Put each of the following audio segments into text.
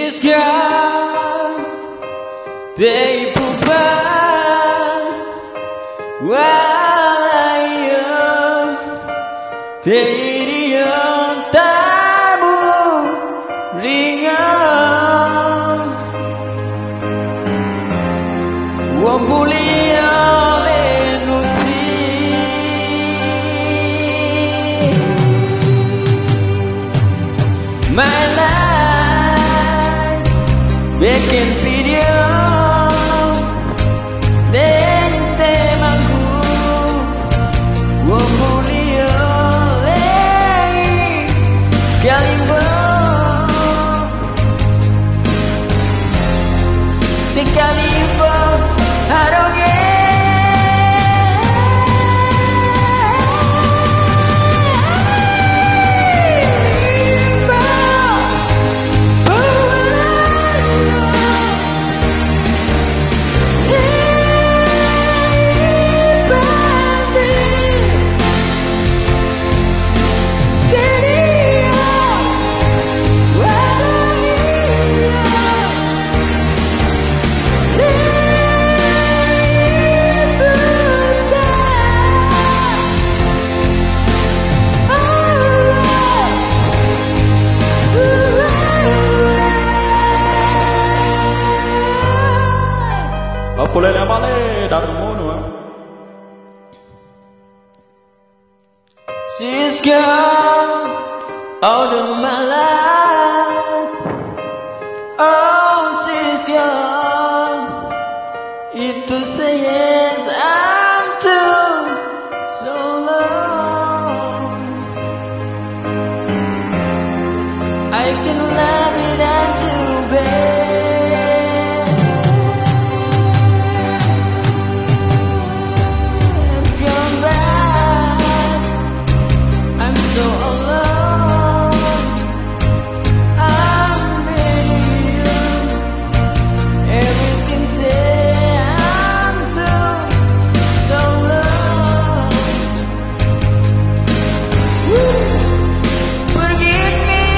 gone, they beban walayan terian tabu ringan wong mulia lenusi my life bikin video dan temaku wong mulia lagi kalimbo di kalimbo haroge Boleh male dari mono. She's gone out of my life. Oh, she's gone. Itu says I'm too so long. I can love it and too bad. So alone, I'm missing you. Everything say I'm too so alone. Forgive me,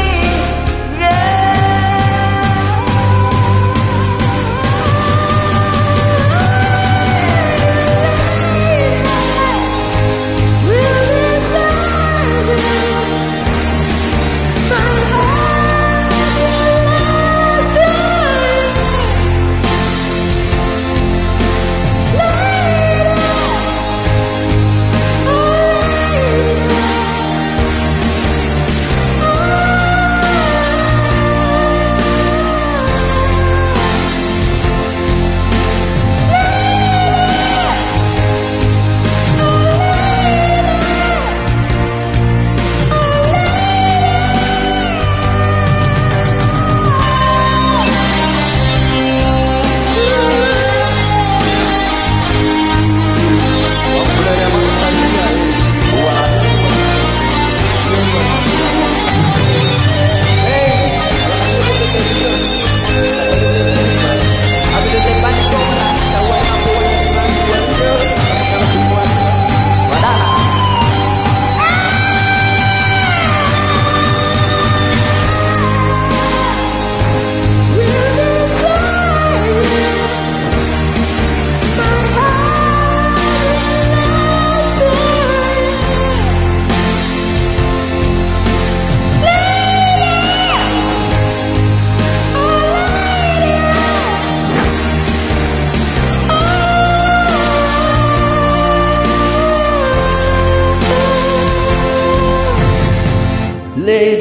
lady.